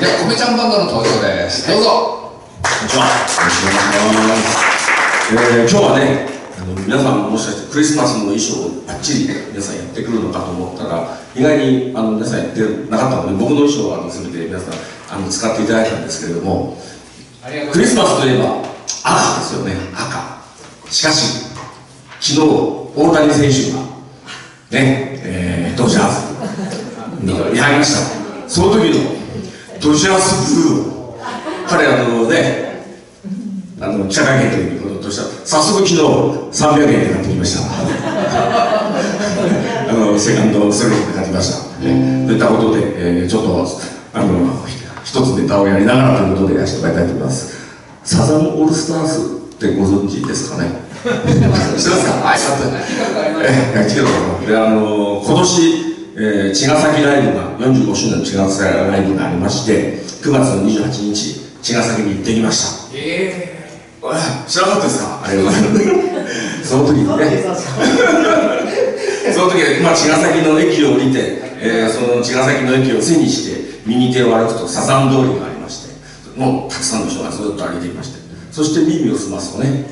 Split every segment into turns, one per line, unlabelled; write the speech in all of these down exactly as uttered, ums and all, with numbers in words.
では米ちゃんバンドの登場です。どうぞ。
こんにちは。よろしくお願いします。えー、今日はね、あの皆さんもしかしてクリスマスの衣装をバッチリ皆さんやってくるのかと思ったら、意外にあの皆さんやってなかったので、僕の衣装はあの全て皆さんあの使っていただいたんですけれども、クリスマスといえば赤ですよね。赤。しかし昨日大谷選手がね、えー、ドジャースに入りました。その時のドジャースブルーを彼らのね、あの記者会見の時にこのとした早速昨日さんびゃくえんで買ってきましたあのセカンドストレートで買ってきました、ね、といったことで、えー、ちょっとあの一つネタをやりながらということでやらせてもらいたいと思います。サザンオールスターズってご存知ですかね知ってますか？はい、さて、えー、聞けたかな。で、あの今年えー、茅ヶ崎ライブがよんじゅうごしゅうねんの茅ヶ崎ライブがありまして、くがつのにじゅうはちにち茅ヶ崎に行ってきました。ええー、知らなかったですか？あれはその時にねその時は、まあ、茅ヶ崎の駅を降りて、えー、その茅ヶ崎の駅を背にして右手を歩くとサザン通りがありまして、もうたくさんの人がずっと歩いていまして、そして耳を澄ますとね、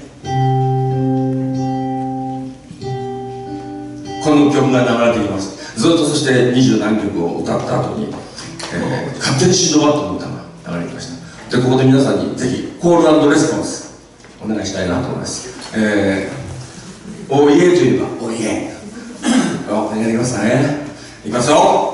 この曲が流れています。ずっとそして二十何曲を歌った後に、えー、勝手にシンドバッドの歌が流れてきました。で、ここで皆さんにぜひコール&レスポンスお願いしたいなと思います。えー、おいえといえばおいえお願いできますかね。いきますよ。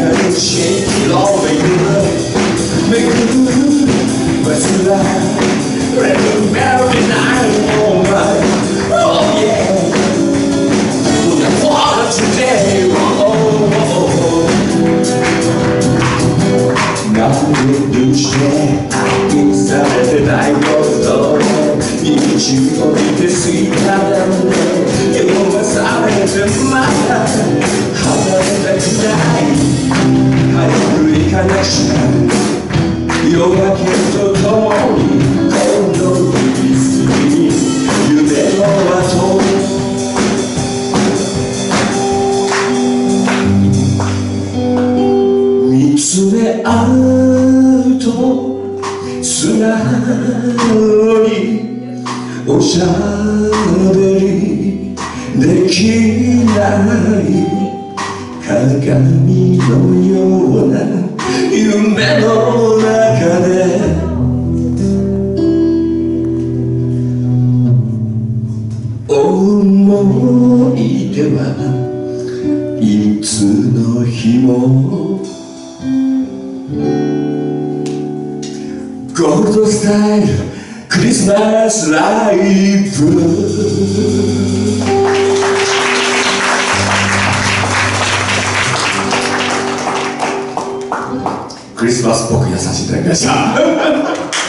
Shake it all, baby. Make it move, but it's alive.
brand new melody night, oh my, oh yeah. What today, oh, oh, oh. Now we do share, I can start the night of the道を見て過ぎただろうね世が覚めてまだ離れたくない早く行かなくちゃ夜明けとともに今度に夢の後見つめ合うと素直におしゃべりできない鏡のような夢の中で思い出はいつの日もゴールドスタイルクリスマスライブクリスマスっぽくやさせていただきました